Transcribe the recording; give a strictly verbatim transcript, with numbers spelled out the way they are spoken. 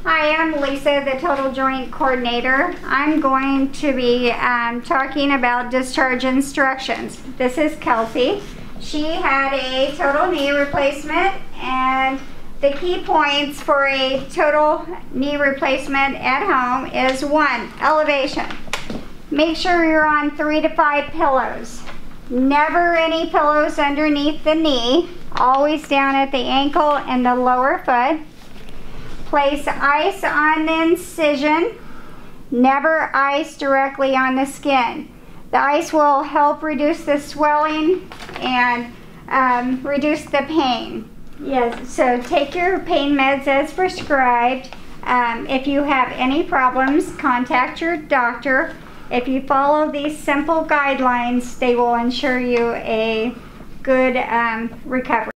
Hi, I'm Lisa, the Total Joint Coordinator. I'm going to be um, talking about discharge instructions. This is Kelsey. She had a total knee replacement, and the key points for a total knee replacement at home is one, elevation. Make sure you're on three to five pillows. Never any pillows underneath the knee, always down at the ankle and the lower foot. Place ice on the incision, never ice directly on the skin. The ice will help reduce the swelling and um, reduce the pain. Yes, so take your pain meds as prescribed. Um, if you have any problems, contact your doctor. If you follow these simple guidelines, they will ensure you a good um, recovery.